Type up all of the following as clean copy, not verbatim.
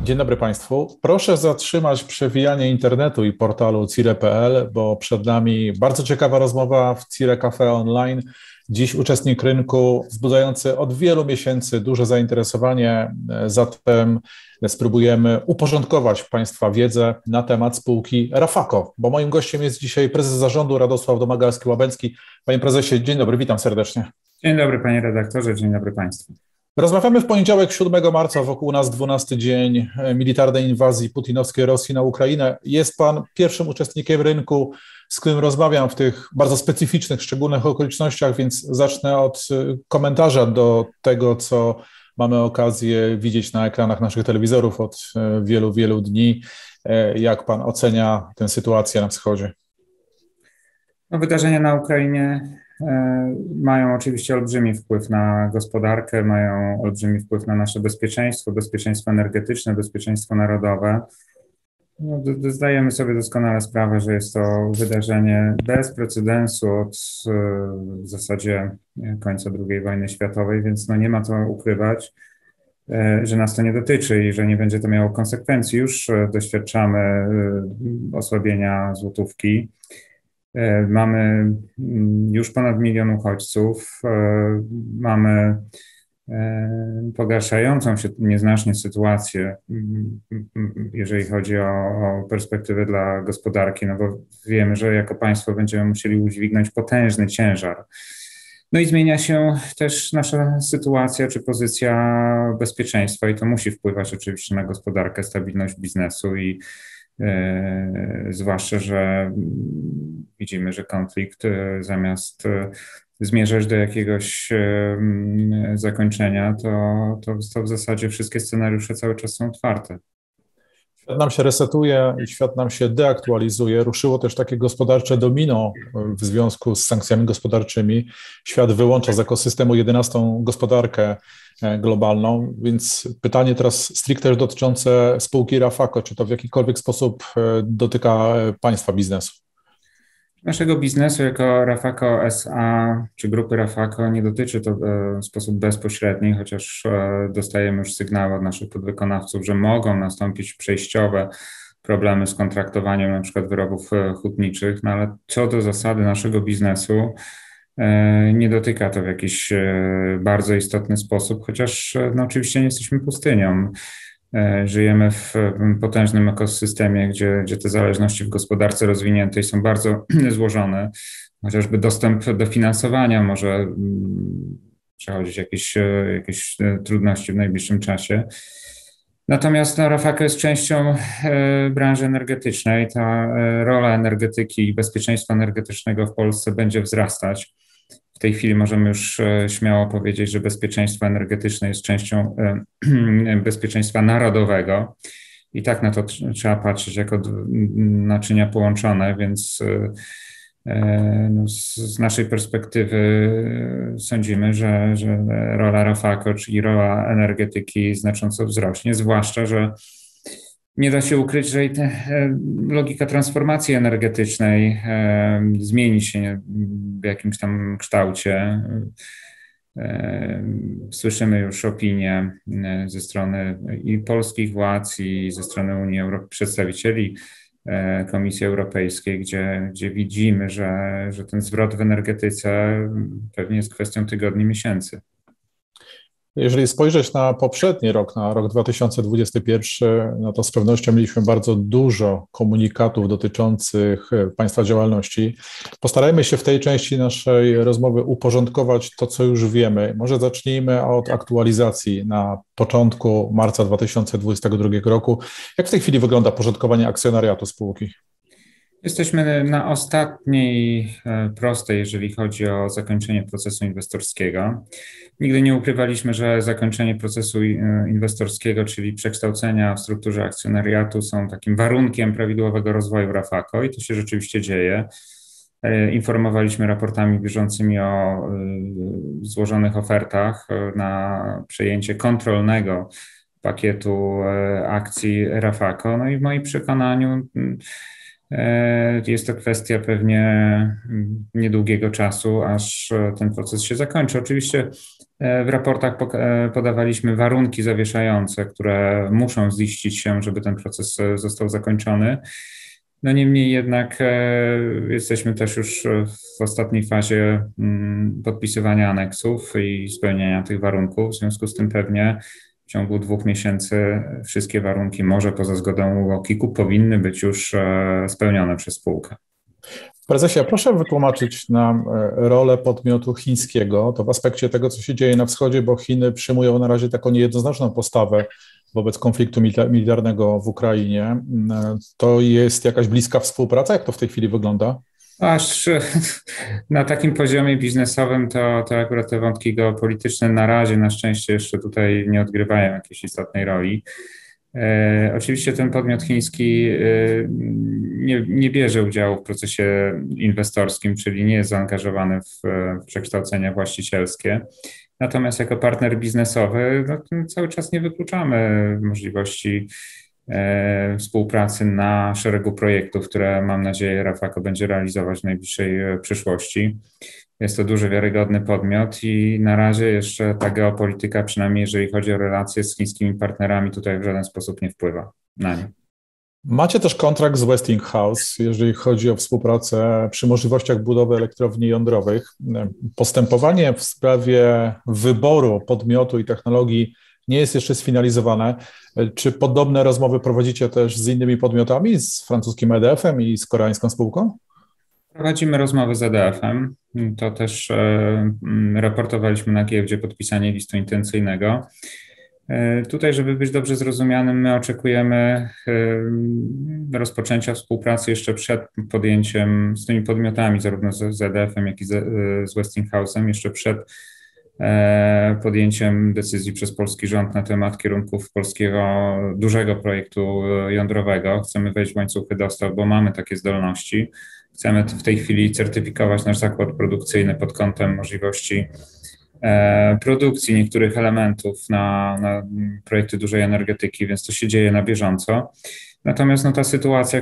Dzień dobry Państwu. Proszę zatrzymać przewijanie internetu i portalu CIRE.pl, bo przed nami bardzo ciekawa rozmowa w CIRE Cafe Online. Dziś uczestnik rynku wzbudzający od wielu miesięcy duże zainteresowanie, zatem spróbujemy uporządkować Państwa wiedzę na temat spółki Rafako, bo moim gościem jest dzisiaj prezes zarządu Radosław Domagalski-Łabęcki. Panie prezesie, dzień dobry, witam serdecznie. Dzień dobry panie redaktorze, dzień dobry państwu. Rozmawiamy w poniedziałek 7 marca, wokół nas 12 dzień militarnej inwazji putinowskiej Rosji na Ukrainę. Jest pan pierwszym uczestnikiem rynku, z którym rozmawiam w tych bardzo specyficznych, szczególnych okolicznościach, więc zacznę od komentarza do tego, co mamy okazję widzieć na ekranach naszych telewizorów od wielu, wielu dni. Jak pan ocenia tę sytuację na wschodzie? Wydarzenia na Ukrainie mają oczywiście olbrzymi wpływ na gospodarkę, mają olbrzymi wpływ na nasze bezpieczeństwo energetyczne, bezpieczeństwo narodowe. Zdajemy sobie doskonale sprawę, że jest to wydarzenie bez precedensu od w zasadzie końca II wojny światowej, więc nie ma co ukrywać, że nas to nie dotyczy i że nie będzie to miało konsekwencji. Już doświadczamy osłabienia złotówki. Mamy już ponad 1 milion uchodźców, mamy pogarszającą się nieznacznie sytuację, jeżeli chodzi o perspektywę dla gospodarki, bo wiemy, że jako państwo będziemy musieli udźwignąć potężny ciężar. I zmienia się też nasza sytuacja czy pozycja bezpieczeństwa i to musi wpływać oczywiście na gospodarkę, stabilność biznesu i zwłaszcza, że widzimy, że konflikt zamiast zmierzać do jakiegoś zakończenia, to w zasadzie wszystkie scenariusze cały czas są otwarte. Świat nam się resetuje i świat nam się deaktualizuje. Ruszyło też takie gospodarcze domino w związku z sankcjami gospodarczymi. Świat wyłącza z ekosystemu 11. gospodarkę globalną, więc pytanie teraz stricte dotyczące spółki Rafako, czy to w jakikolwiek sposób dotyka państwa biznesu? Naszego biznesu jako Rafako SA czy grupy Rafako nie dotyczy to w sposób bezpośredni, chociaż dostajemy już sygnały od naszych podwykonawców, że mogą nastąpić przejściowe problemy z kontraktowaniem na przykład wyrobów hutniczych, ale co do zasady naszego biznesu nie dotyka to w jakiś bardzo istotny sposób, chociaż oczywiście nie jesteśmy pustynią. Żyjemy w potężnym ekosystemie, gdzie te zależności w gospodarce rozwiniętej są bardzo złożone. Chociażby dostęp do finansowania może przechodzić jakieś trudności w najbliższym czasie. Natomiast Rafako jest częścią branży energetycznej. Ta rola energetyki i bezpieczeństwa energetycznego w Polsce będzie wzrastać. W tej chwili możemy już śmiało powiedzieć, że bezpieczeństwo energetyczne jest częścią bezpieczeństwa narodowego i tak na to trzeba patrzeć jako naczynia połączone, więc z naszej perspektywy sądzimy, że rola Rafako, czyli rola energetyki znacząco wzrośnie, zwłaszcza, że nie da się ukryć, że logika transformacji energetycznej zmieni się w jakimś tam kształcie. Słyszymy już opinie ze strony i polskich władz, i ze strony Unii Europejskiej, przedstawicieli Komisji Europejskiej, gdzie widzimy, że ten zwrot w energetyce pewnie jest kwestią tygodni, miesięcy. Jeżeli spojrzeć na poprzedni rok, na rok 2021, no to z pewnością mieliśmy bardzo dużo komunikatów dotyczących państwa działalności. Postarajmy się w tej części naszej rozmowy uporządkować to, co już wiemy. Może zacznijmy od aktualizacji na początku marca 2022 roku. Jak w tej chwili wygląda porządkowanie akcjonariatu spółki? Jesteśmy na ostatniej prostej, jeżeli chodzi o zakończenie procesu inwestorskiego. Nigdy nie ukrywaliśmy, że zakończenie procesu inwestorskiego, czyli przekształcenia w strukturze akcjonariatu, są takim warunkiem prawidłowego rozwoju Rafako i to się rzeczywiście dzieje. Informowaliśmy raportami bieżącymi o złożonych ofertach na przejęcie kontrolnego pakietu akcji Rafako. I w moim przekonaniu jest to kwestia pewnie niedługiego czasu, aż ten proces się zakończy. Oczywiście W raportach podawaliśmy warunki zawieszające, które muszą ziścić się, żeby ten proces został zakończony. No niemniej jednak jesteśmy też już w ostatniej fazie podpisywania aneksów i spełniania tych warunków. W związku z tym pewnie w ciągu 2 miesięcy wszystkie warunki, może poza zgodą UOKiK-u, powinny być już spełnione przez spółkę. Prezesie, proszę wytłumaczyć nam rolę podmiotu chińskiego, to w aspekcie tego, co się dzieje na wschodzie, bo Chiny przyjmują na razie taką niejednoznaczną postawę wobec konfliktu militarnego w Ukrainie. To jest jakaś bliska współpraca? Jak to w tej chwili wygląda? Aż na takim poziomie biznesowym to akurat te wątki geopolityczne na razie na szczęście jeszcze tutaj nie odgrywają jakiejś istotnej roli. Oczywiście ten podmiot chiński nie bierze udziału w procesie inwestorskim, czyli nie jest zaangażowany w przekształcenia właścicielskie. Natomiast jako partner biznesowy cały czas nie wykluczamy możliwości współpracy na szeregu projektów, które mam nadzieję Rafako będzie realizować w najbliższej przyszłości. Jest to duży, wiarygodny podmiot i na razie jeszcze ta geopolityka, przynajmniej jeżeli chodzi o relacje z chińskimi partnerami, tutaj w żaden sposób nie wpływa na nie. Macie też kontrakt z Westinghouse, jeżeli chodzi o współpracę przy możliwościach budowy elektrowni jądrowych. Postępowanie w sprawie wyboru podmiotu i technologii nie jest jeszcze sfinalizowane. Czy podobne rozmowy prowadzicie też z innymi podmiotami, z francuskim EDF-em i z koreańską spółką? Prowadzimy rozmowy z EDF-em. To też raportowaliśmy na giełdzie podpisanie listu intencyjnego. Tutaj, żeby być dobrze zrozumianym, my oczekujemy rozpoczęcia współpracy jeszcze przed podjęciem z tymi podmiotami, zarówno z EDF-em, jak i z Westinghouse'em, jeszcze przed podjęciem decyzji przez polski rząd na temat kierunków polskiego dużego projektu jądrowego. Chcemy wejść w łańcuchy dostaw, bo mamy takie zdolności. Chcemy w tej chwili certyfikować nasz zakład produkcyjny pod kątem możliwości produkcji niektórych elementów na projekty dużej energetyki, więc to się dzieje na bieżąco. Natomiast ta sytuacja,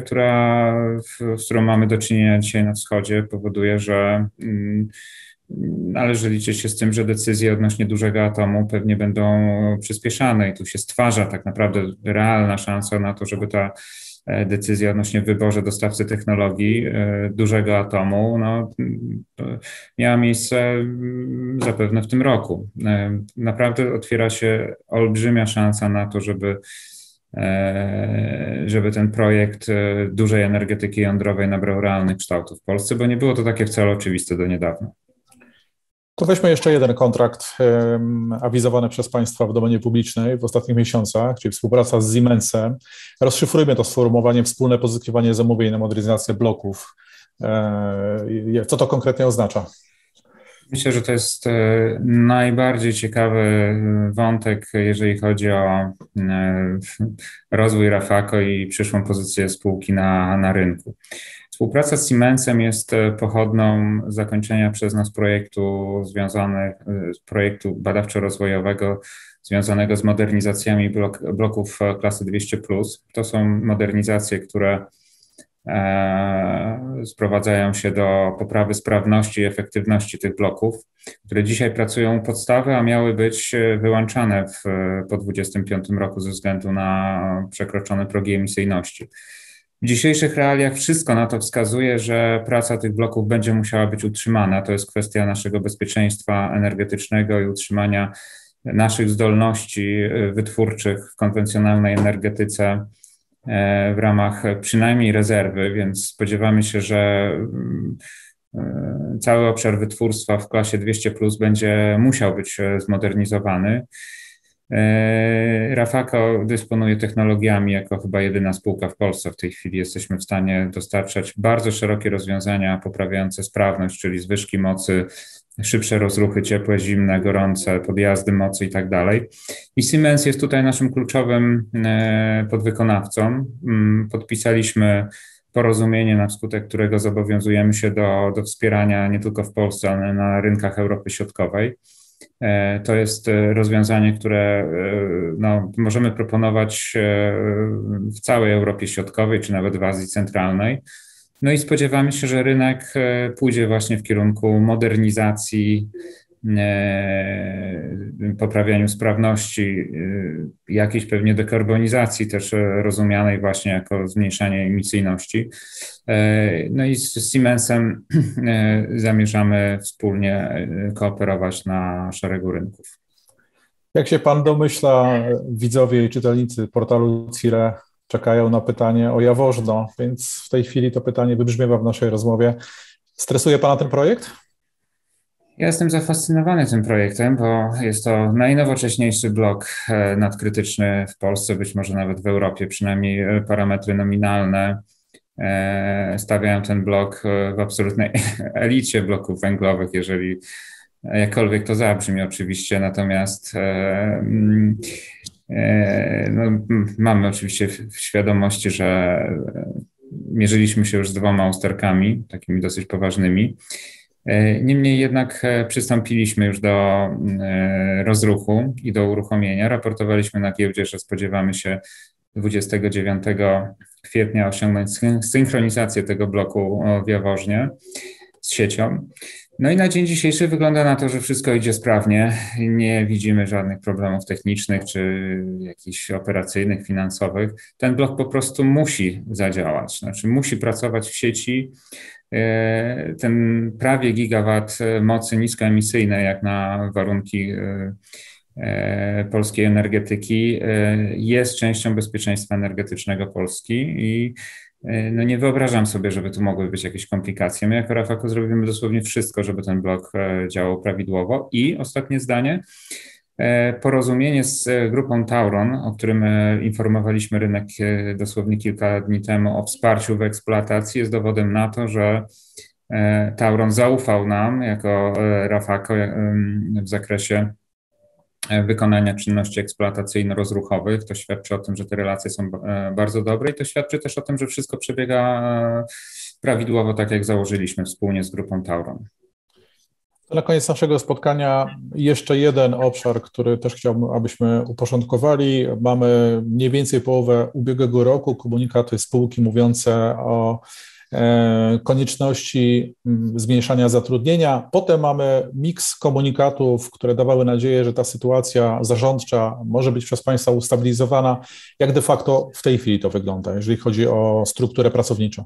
z którą mamy do czynienia dzisiaj na wschodzie, powoduje, że należy liczyć się z tym, że decyzje odnośnie dużego atomu pewnie będą przyspieszane i tu się stwarza tak naprawdę realna szansa na to, żeby ta decyzja odnośnie wyborze dostawcy technologii dużego atomu miała miejsce zapewne w tym roku. Naprawdę otwiera się olbrzymia szansa na to, żeby ten projekt dużej energetyki jądrowej nabrał realnych kształtów w Polsce, bo nie było to takie wcale oczywiste do niedawna. To weźmy jeszcze jeden kontrakt awizowany przez Państwa w domenie publicznej w ostatnich miesiącach, czyli współpraca z Siemensem. Rozszyfrujmy to sformułowanie wspólne pozyskiwanie zamówień na modernizację bloków. Co to konkretnie oznacza? Myślę, że to jest najbardziej ciekawy wątek, jeżeli chodzi o rozwój Rafako i przyszłą pozycję spółki na rynku. Współpraca z Siemensem jest pochodną zakończenia przez nas projektu badawczo-rozwojowego związanego z modernizacjami bloków klasy 200+. To są modernizacje, które sprowadzają się do poprawy sprawności i efektywności tych bloków, które dzisiaj pracują u podstawy, a miały być wyłączane po 2025 roku ze względu na przekroczone progi emisyjności. W dzisiejszych realiach wszystko na to wskazuje, że praca tych bloków będzie musiała być utrzymana. To jest kwestia naszego bezpieczeństwa energetycznego i utrzymania naszych zdolności wytwórczych w konwencjonalnej energetyce w ramach przynajmniej rezerwy, więc spodziewamy się, że cały obszar wytwórstwa w klasie 200+ będzie musiał być zmodernizowany. Rafako dysponuje technologiami jako chyba jedyna spółka w Polsce. W tej chwili jesteśmy w stanie dostarczać bardzo szerokie rozwiązania poprawiające sprawność, czyli zwyżki mocy, szybsze rozruchy ciepłe, zimne, gorące, podjazdy mocy i tak dalej. I Siemens jest tutaj naszym kluczowym podwykonawcą. Podpisaliśmy porozumienie, na skutek którego zobowiązujemy się do wspierania nie tylko w Polsce, ale na rynkach Europy Środkowej. To jest rozwiązanie, które możemy proponować w całej Europie Środkowej, czy nawet w Azji Centralnej. No i spodziewamy się, że rynek pójdzie właśnie w kierunku modernizacji poprawianiu sprawności, jakiejś pewnie dekarbonizacji też rozumianej właśnie jako zmniejszanie emisyjności. No i z Siemensem zamierzamy wspólnie kooperować na szeregu rynków. Jak się pan domyśla, widzowie i czytelnicy portalu CIRE czekają na pytanie o Jaworzno, więc w tej chwili to pytanie wybrzmiewa w naszej rozmowie. Stresuje pana ten projekt? Ja jestem zafascynowany tym projektem, bo jest to najnowocześniejszy blok nadkrytyczny w Polsce, być może nawet w Europie, przynajmniej parametry nominalne stawiają ten blok w absolutnej elicie bloków węglowych, jeżeli jakkolwiek to zabrzmi oczywiście, natomiast no, mamy oczywiście w świadomości, że mierzyliśmy się już z 2 usterkami, takimi dosyć poważnymi. Niemniej jednak przystąpiliśmy już do rozruchu i do uruchomienia. Raportowaliśmy na giełdzie, że spodziewamy się 29 kwietnia osiągnąć synchronizację tego bloku w Jaworznie z siecią. No i na dzień dzisiejszy wygląda na to, że wszystko idzie sprawnie. Nie widzimy żadnych problemów technicznych czy jakichś operacyjnych, finansowych. Ten blok po prostu musi zadziałać, znaczy musi pracować w sieci. Ten prawie gigawat mocy niskoemisyjnej, jak na warunki polskiej energetyki, jest częścią bezpieczeństwa energetycznego Polski i no nie wyobrażam sobie, żeby tu mogły być jakieś komplikacje. My jako Rafako zrobimy dosłownie wszystko, żeby ten blok działał prawidłowo. I ostatnie zdanie, porozumienie z grupą Tauron, o którym informowaliśmy rynek dosłownie kilka dni temu o wsparciu w eksploatacji, jest dowodem na to, że Tauron zaufał nam jako Rafako w zakresie wykonania czynności eksploatacyjno-rozruchowych. To świadczy o tym, że te relacje są bardzo dobre i to świadczy też o tym, że wszystko przebiega prawidłowo, tak jak założyliśmy wspólnie z grupą Tauron. Na koniec naszego spotkania jeszcze jeden obszar, który też chciałbym, abyśmy uporządkowali. Mamy mniej więcej połowę ubiegłego roku, komunikaty spółki mówiące o konieczności zmniejszania zatrudnienia. Potem mamy miks komunikatów, które dawały nadzieję, że ta sytuacja zarządcza może być przez państwa ustabilizowana. Jak de facto w tej chwili to wygląda, jeżeli chodzi o strukturę pracowniczą?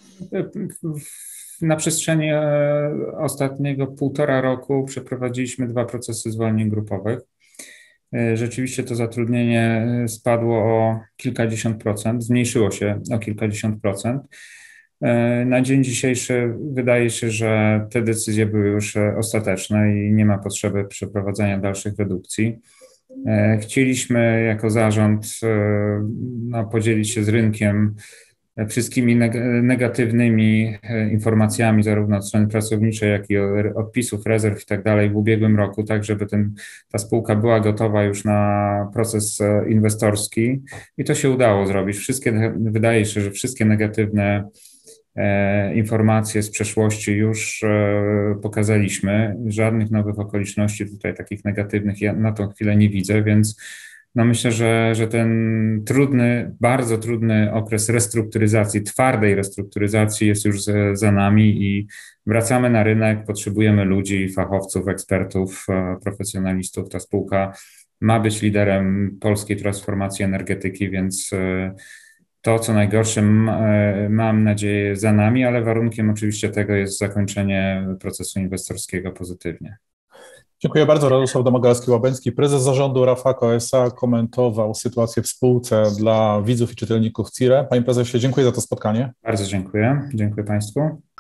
Na przestrzeni ostatniego 1,5 roku przeprowadziliśmy 2 procesy zwolnień grupowych. Rzeczywiście to zatrudnienie spadło o kilkadziesiąt procent, zmniejszyło się o kilkadziesiąt procent. Na dzień dzisiejszy wydaje się, że te decyzje były już ostateczne i nie ma potrzeby przeprowadzania dalszych redukcji. Chcieliśmy jako zarząd podzielić się z rynkiem wszystkimi negatywnymi informacjami zarówno od strony pracowniczej, jak i odpisów, rezerw i tak dalej w ubiegłym roku, tak żeby ta spółka była gotowa już na proces inwestorski i to się udało zrobić. Wydaje się, że wszystkie negatywne informacje z przeszłości już pokazaliśmy. Żadnych nowych okoliczności tutaj takich negatywnych ja na tą chwilę nie widzę, więc no myślę, że ten bardzo trudny okres restrukturyzacji, twardej restrukturyzacji jest już za nami i wracamy na rynek, potrzebujemy ludzi, fachowców, ekspertów, profesjonalistów. Ta spółka ma być liderem polskiej transformacji energetyki, więc to, co najgorsze, mam nadzieję, za nami, ale warunkiem oczywiście tego jest zakończenie procesu inwestorskiego pozytywnie. Dziękuję bardzo. Radosław Domagalski-Łabęcki, prezes zarządu Rafako S.A. komentował sytuację w spółce dla widzów i czytelników CIRE. Panie prezesie, dziękuję za to spotkanie. Bardzo dziękuję. Dziękuję Państwu.